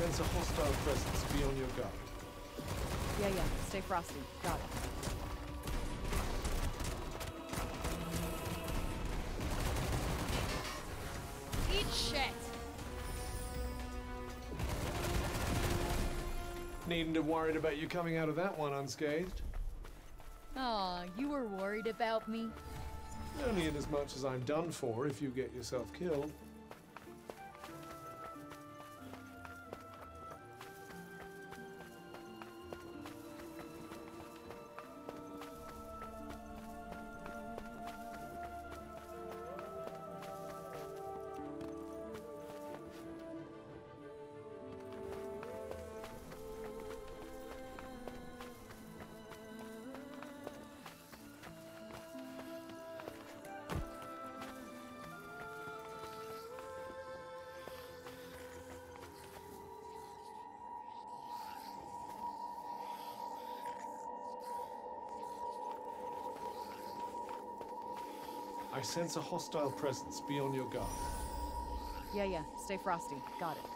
sense a hostile presence. Be on your guard. Yeah. Stay frosty. Got it. Eat shit! Needn't have worried about you coming out of that one unscathed. Aw, you were worried about me? Only in as much as I'm done for if you get yourself killed. I sense a hostile presence. Be on your guard. Yeah. Stay frosty. Got it.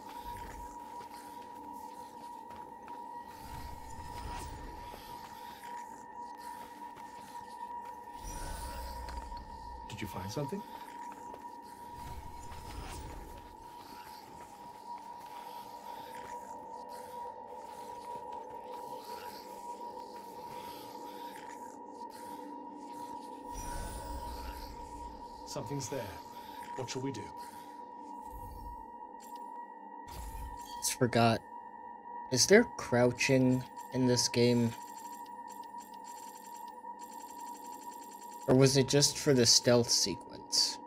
Did you find something? Something's there. What shall we do? Just forgot. Is there crouching in this game? Or was it just for the stealth sequence?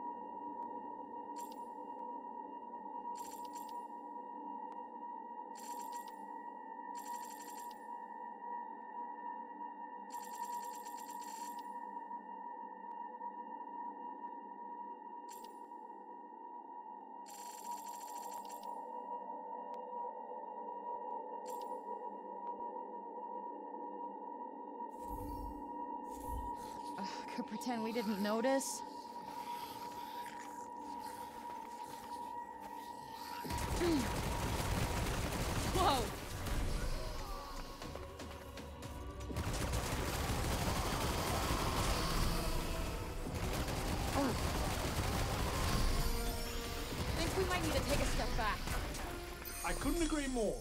Could pretend we didn't notice. Whoa! Oh. Think we might need to take a step back. I couldn't agree more.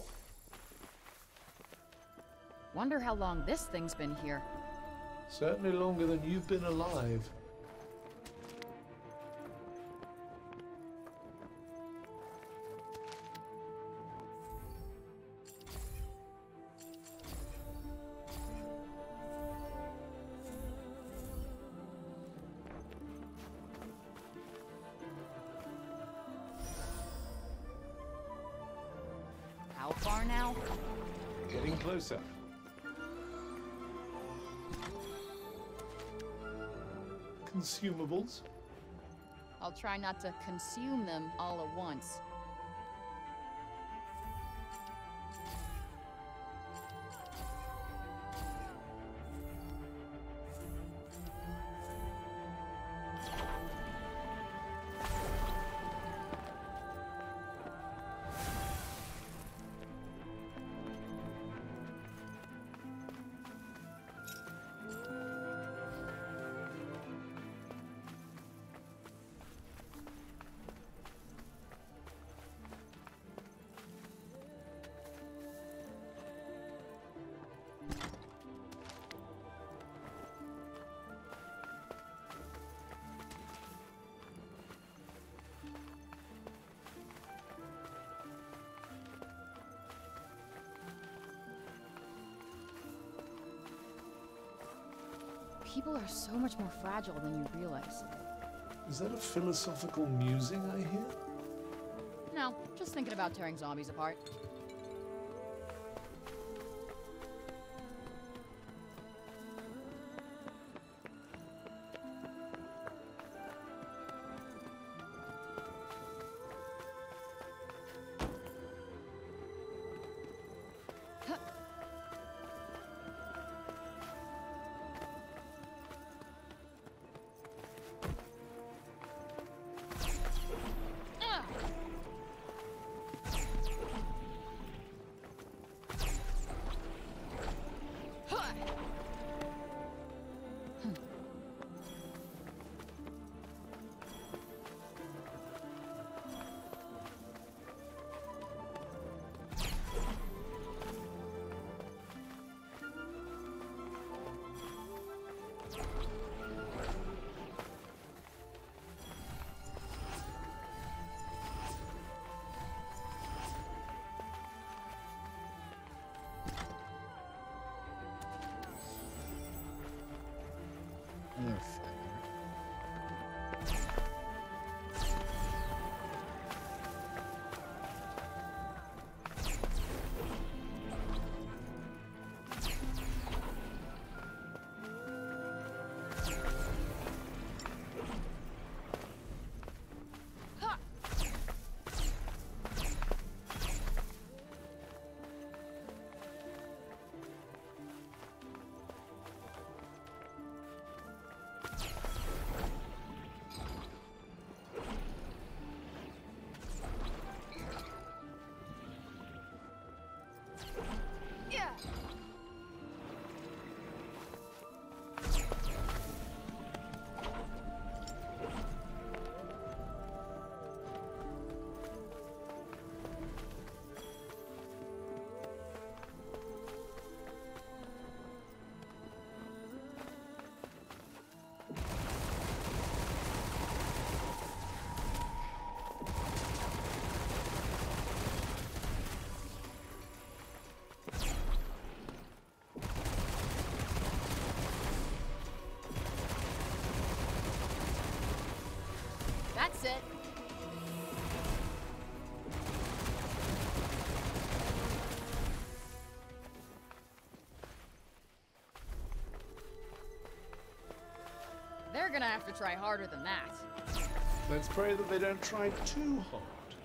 Wonder how long this thing's been here. Certainly longer than you've been alive. How far now? Getting closer. Consumables. I'll try not to consume them all at once. People are so much more fragile than you realize. Is that a philosophical musing I hear? No, just thinking about tearing zombies apart. gonna have to try harder than that. Let's pray that they don't try too hard.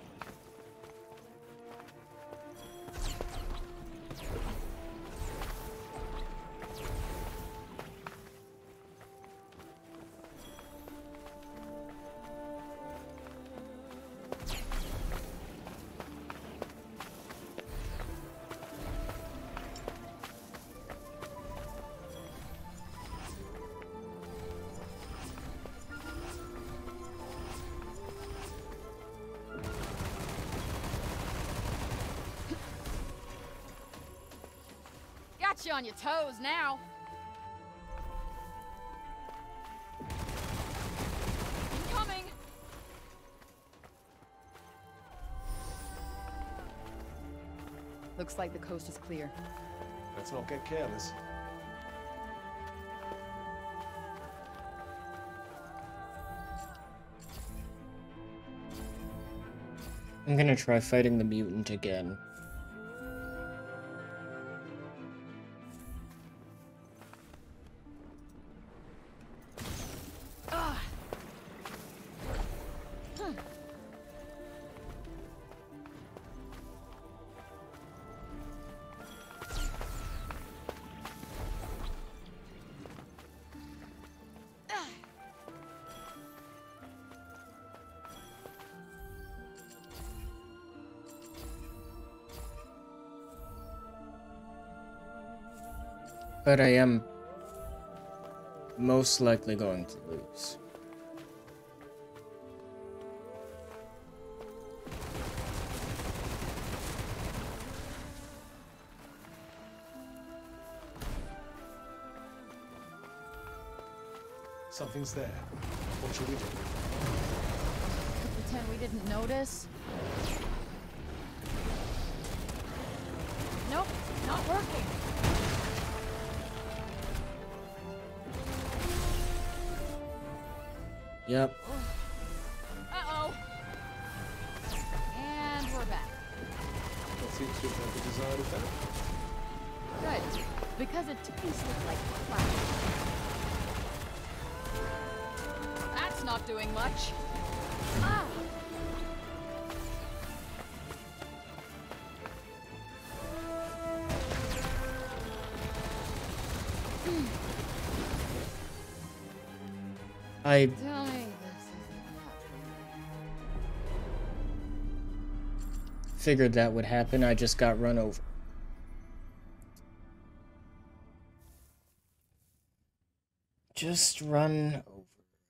Got you on your toes now. Incoming. Looks like the coast is clear. Let's not get careless. I'm gonna try fighting the mutant again. But I am most likely going to lose. Something's there. What should we do? Pretend we didn't notice. Nope, not working. Yep. Uh-oh. And we're back. That seems to have the desired effect. Good, because it tasted like crap. That's not doing much. Ah! I Tell me this isn't natural. figured that would happen. I just got run over. Just run over.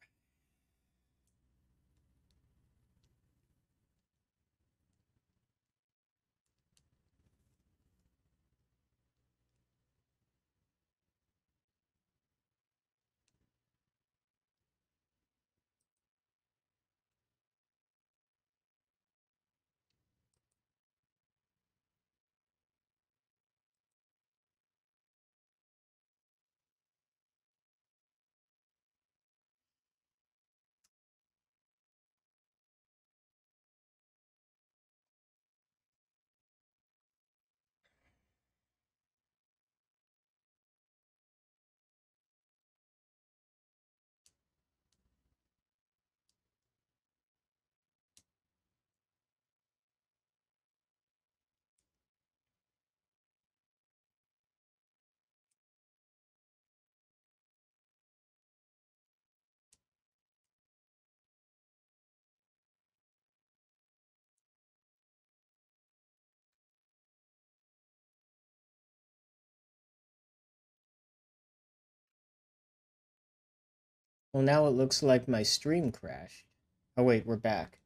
Well, now it looks like my stream crashed. Oh wait, we're back.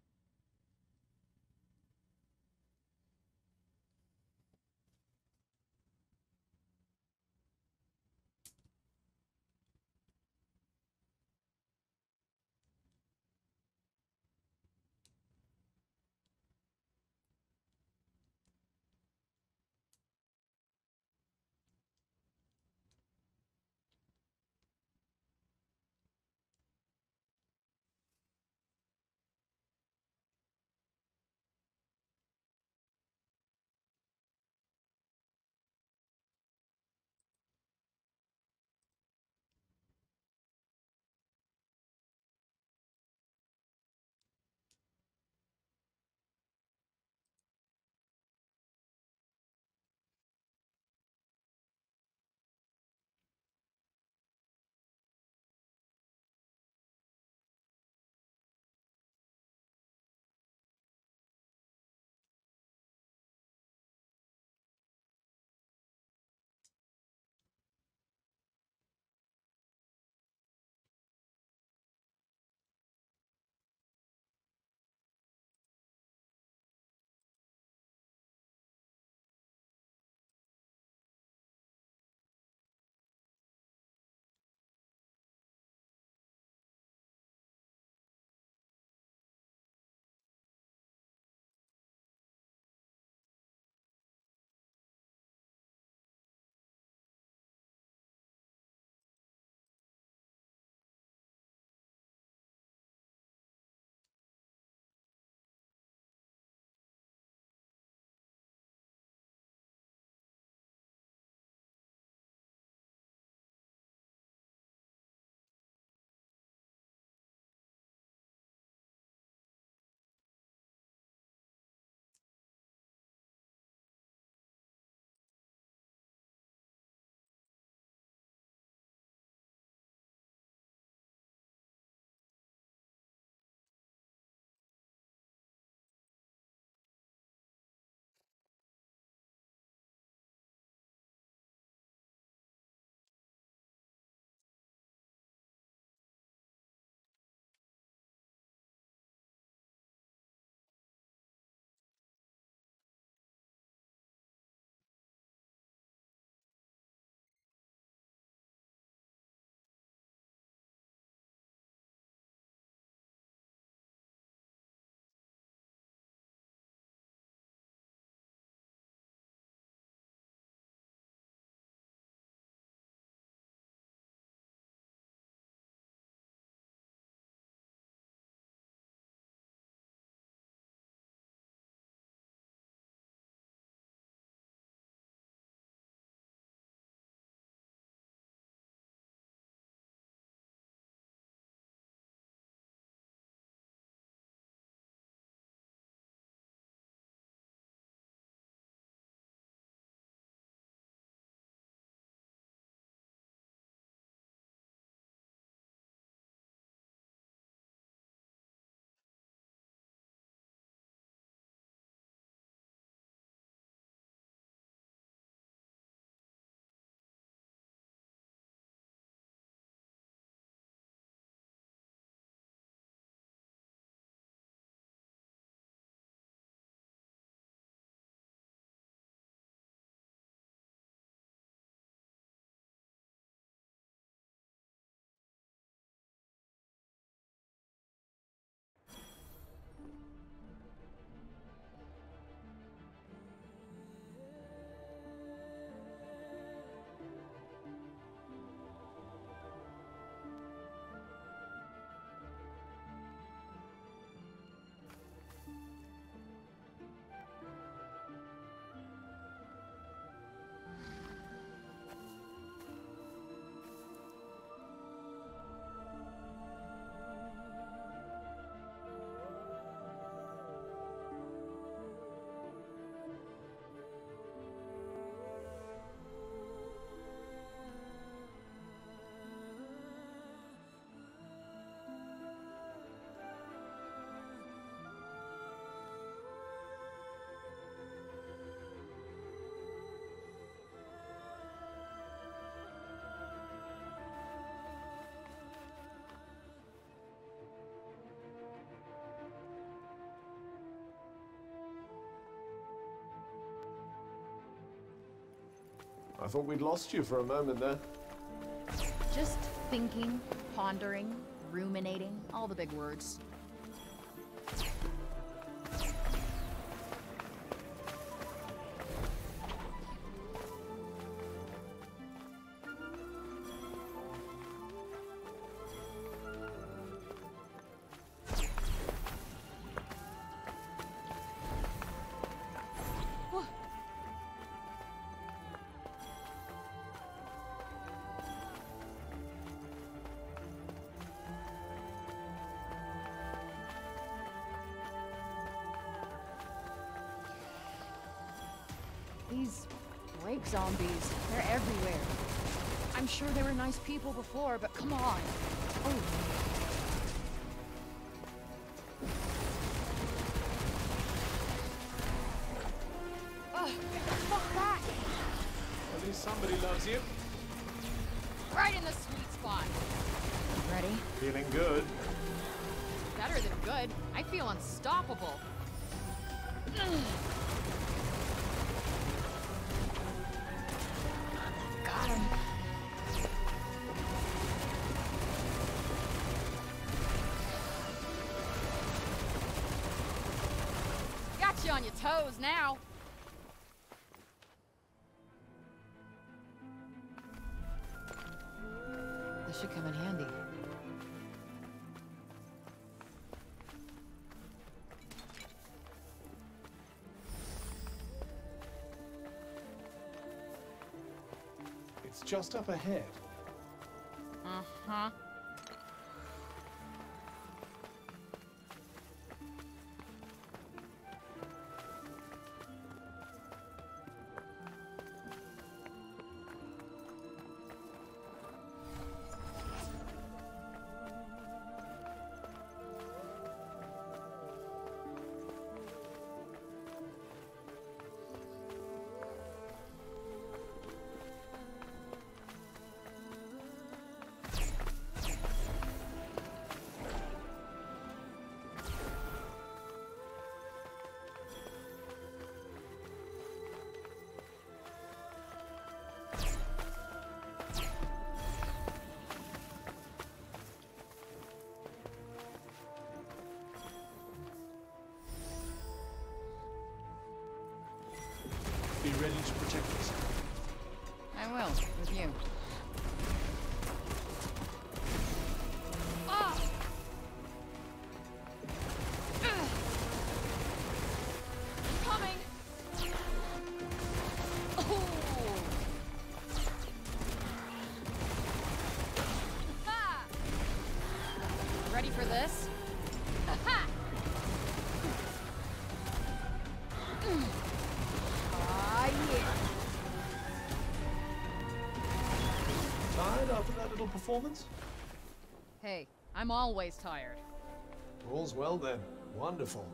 I thought we'd lost you for a moment there. Just thinking, pondering, ruminating, all the big words. These break zombies, they're everywhere. I'm sure they were nice people before, but come on. Oh. Ugh, get the fuck back! At least somebody loves you. Right in the sweet spot. Ready? Feeling good. Better than good. I feel unstoppable. Got him. Got you on your toes now. This should come in handy. It's just up ahead. Uh-huh. Be ready to protect yourself. I will, with you. Ah! Ugh. I'm coming! Oh! Ha! Ready for this? Ha! Tired after that little performance? Hey, I'm always tired. All's well then. Wonderful.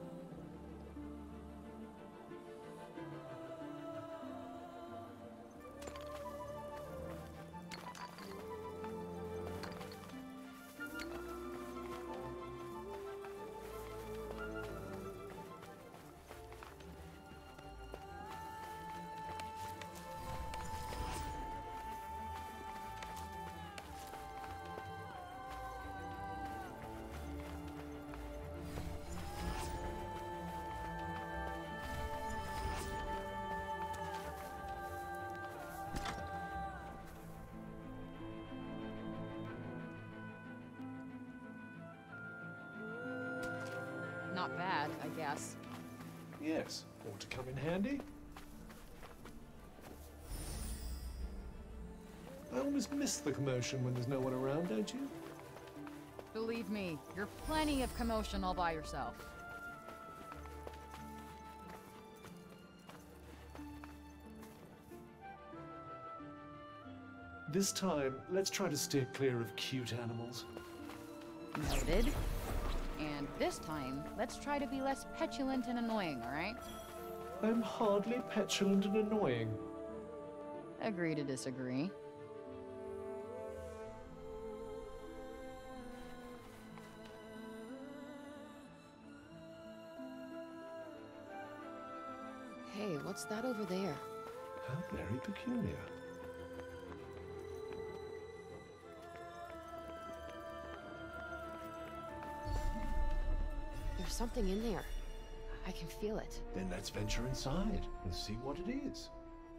Not bad, I guess. Yes. Ought to come in handy. I almost miss the commotion when there's no one around, don't you? Believe me, you're plenty of commotion all by yourself. This time, let's try to steer clear of cute animals. Noted. And this time, let's try to be less petulant and annoying, alright? I'm hardly petulant and annoying. Agree to disagree. Hey, what's that over there? How very peculiar. There's something in there. I can feel it. Then let's venture inside and see what it is.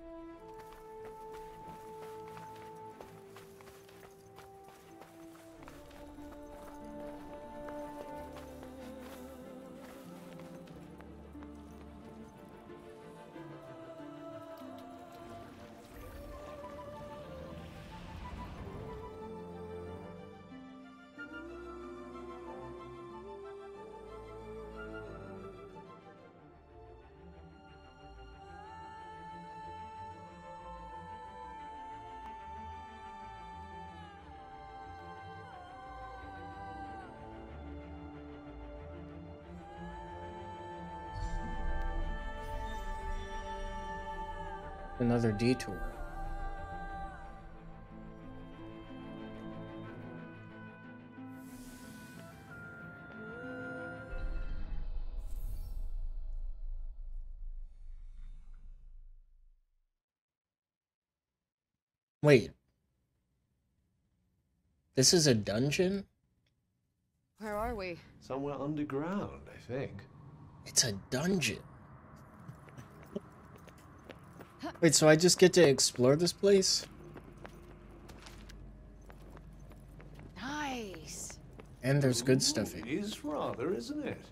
Another detour. Wait. This is a dungeon? Where are we? Somewhere underground, I think. It's a dungeon. Wait, so I just get to explore this place? Nice. And there's good stuff It in it. is rather, isn't it?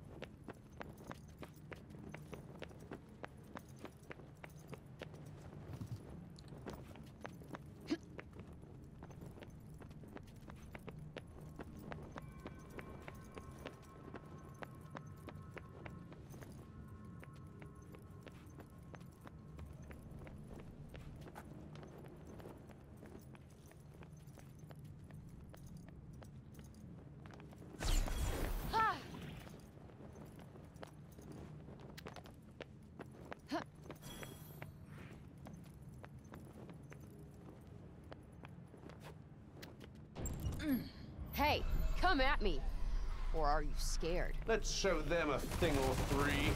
Hey, come at me. Or are you scared? Let's show them a thing or three.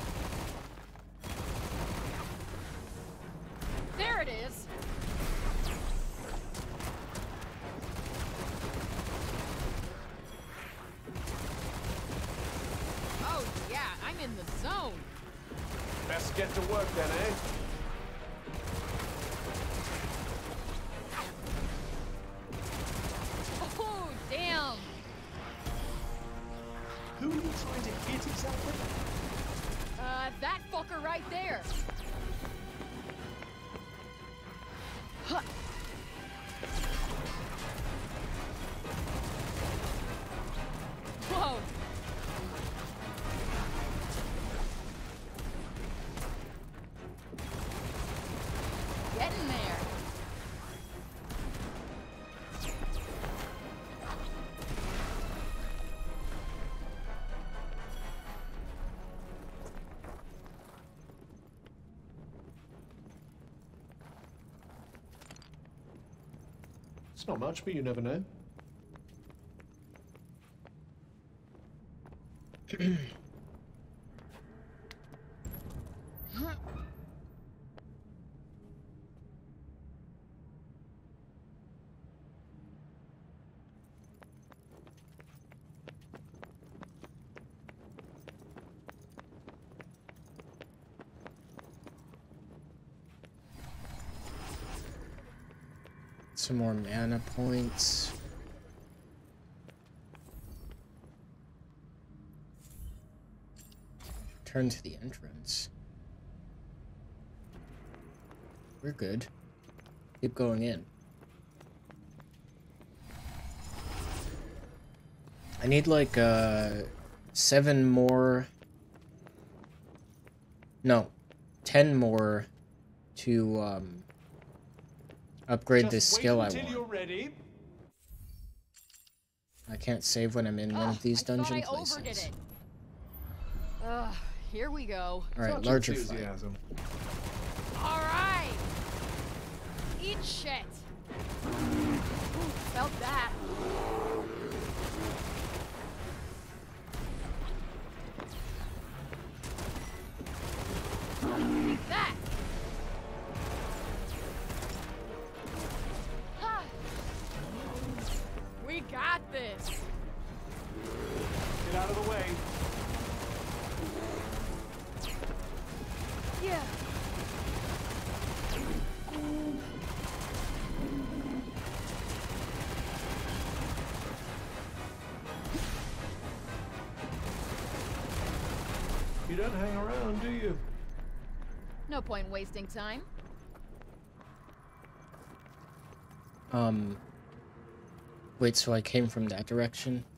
There it is. Oh yeah, I'm in the zone. Best get to work then, eh? Oh, damn. Who are you trying to hit exactly? That fucker right there. Huh. Whoa. Get in there. It's not much, but you never know. Some more mana points. Turn to the entrance. We're good. Keep going in. I need like 7 more. No, 10 more to upgrade this skill I want. You're ready. I can't save when I'm in one of these dungeon I thought I overdid places. it. Here we go. Alright, Such larger fight. enthusiasm. All right. Eat shit. Ooh, felt that. Take that. Ha. We got this. Get out of the way. You don't hang around, do you? No point wasting time. Wait, so I came from that direction?